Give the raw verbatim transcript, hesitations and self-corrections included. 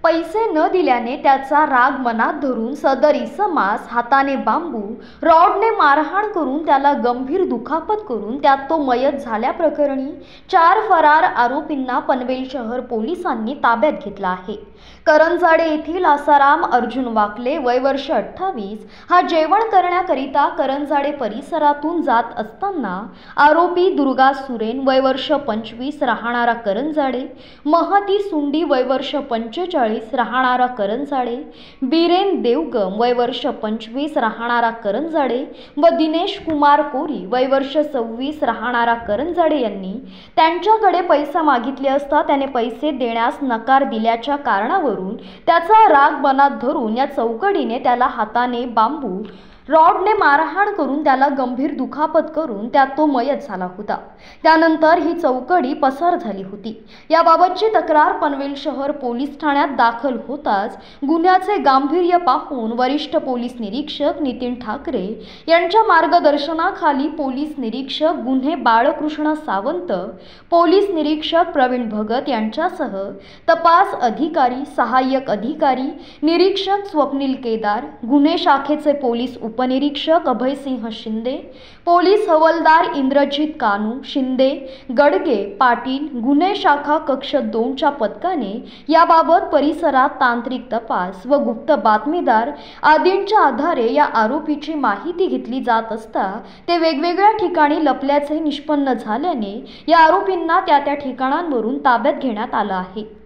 पैसे न दिल्याने त्याचा राग मनात धरून सदर इसमास हाताने बांबू रॉडने मारहाण करून त्याला गंभीर दुखापत करून त्यात तो मयत झाल्याप्रकरणी चार फरार आरोपींना पनवेल शहर पोलिसांनी ताब्यात घेतला आहे। करंजाडे येथील आसाराम अर्जुन वाकले वय वर्ष अठ्ठावीस हा जेवण करण्याकरिता करंजाडे परिसरातून जात असताना आरोपी दुर्गा सुरेन वय वर्ष पंचवीस राहणारा करंजाडे, महती सुंडी वय वर्ष पंचेचाळीस राहणारा करंजाडे, बीरेन देवगम वय वर्ष पंचवीस राहणारा करंजाडे व दिनेश कुमार कोरी वय वर्ष सव्वीस राहणारा करंजाडे यांनी त्यांच्याकडे पैसा मागितले असता त्याने पैसे देण्यास नकार दिल्याच्या कारणावरून त्याचा राग मनात धरून या चौकडीने त्याला हाताने बांबू रॉडने मारहाण करून त्याला गंभीर दुखापत करून त्यात तो मयत झाला होता। त्यानंतर ही चौकडी पसार झाली होती। याबाबतची तक्रार पनवेल शहर पोलीस ठाण्यात दाखल होताच गुन्ह्याचे गांभीर्य पाहून वरिष्ठ पोलीस निरीक्षक नितीन ठाकरे यांच्या मार्गदर्शनाखाली पोलीस निरीक्षक गुन्हे बाळकृष्ण सावंत, पोलीस निरीक्षक प्रवीण भगत यांच्यासह तपास अधिकारी, सहाय्यक अधिकारी, निरीक्षक स्वप्नील केदार, गुन्हे शाखेचे पोलीस उपनिरीक्षक अभयसिंह शिंदे, पोलीस हवालदार इंद्रजित कानू शिंदे, गडगे पाटील, गुन्हे शाखा कक्ष दोन च्या पथकाने याबाबत परिसरात तांत्रिक तपास व गुप्त बातमीदार आदींच्या आधारे या आरोपीची माहिती घेतली जात असता ते वेगवेगळ्या ठिकाणी लपल्याचे निष्पन्न झाल्याने या आरोपींना त्या त्या ठिकाणांवरून ताब्यात घेण्यात आलं आहे।